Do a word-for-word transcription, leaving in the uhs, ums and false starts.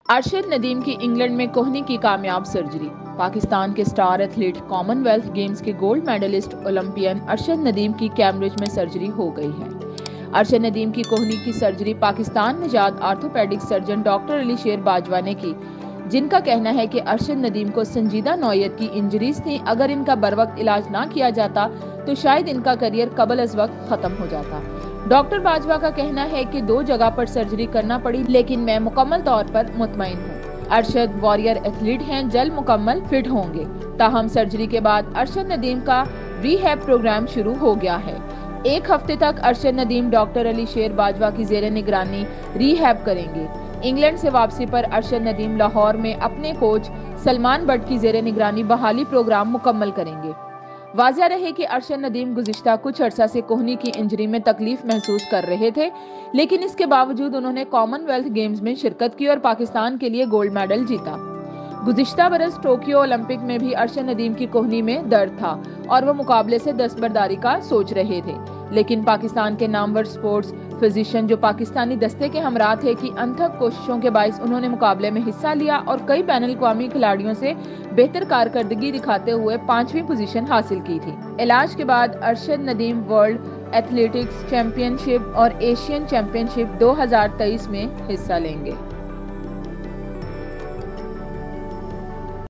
ارشد ندیم کی انگلینڈ میں کوہنی کی کامیاب سرجری۔ پاکستان کے star athlete Commonwealth Games کے gold medallist Olympian Arshad Nadeem کی کیمبرج میں سرجری ہو گئی ہے۔ ارشد ندیم کی کوہنی کی سرجری پاکستان نژاد آرتھوپیڈک سرجن ڈاکٹر علی شیر باجوہ نے کی، جن کا کہنا ہے کہ ارشد ندیم کو سنجیدہ نوعیت کی انجریز تھیں۔ اگر ان کا بروقت علاج نہ کیا جاتا تو شاید ان کا کیریئر قبل از وقت ختم ہو جاتا۔ ڈاکٹر باجوہ کا کہنا ہے کہ دو جگہ پر سرجری کرنا پڑی، لیکن میں مکمل طور پر مطمئن ہوں۔ ارشد واریر ایتھلیٹ ہیں، جلد مکمل فٹ ہوں گے۔ تاہم سرجری کے بعد ارشد ندیم کا ری ہیب پروگرام شروع ہو گیا ہے۔ ایک ہفتے تک ارشد ندیم ڈاکٹر علی شیر باجوہ کی زیر نگرانی ری ہیب کریں گے۔ انگلینڈ سے واپسی پر ارشد ندیم لاہور میں اپنے کوچ سلمان بٹ کی زیر نگرانی بحالی پروگرام مکمل کریں گے۔ واضح رہے کہ ارشد ندیم گزشتہ کچھ عرصہ سے کوہنی کی انجری میں تکلیف محسوس کر رہے تھے، لیکن اس کے باوجود انہوں نے کامن ویلتھ گیمز میں شرکت کی اور پاکستان کے لیے گولڈ میڈل جیتا۔ گزشتہ برس ٹوکیو اولمپک میں بھی ارشد ندیم کی کوہنی میں درد تھا اور وہ مقابلے سے دستبرداری کا سوچ رہے تھے، لیکن پاکستان کے نامور سپورٹس فزیشین جو پاکستانی دستے کے ہمراہ تھے کی انتھک کوششوں کے باعث انہوں نے مقابلے میں حصہ لیا اور کئی بین الاقوامی کھلاڑیوں سے بہتر کارکردگی دکھاتے ہوئے پانچویں پوزیشن حاصل کی تھی۔ علاج کے بعد Arshad Nadeem World Athletics championship اور ایشین چیمپئن شپ دو ہزار تیئیس میں حصہ لیں گے۔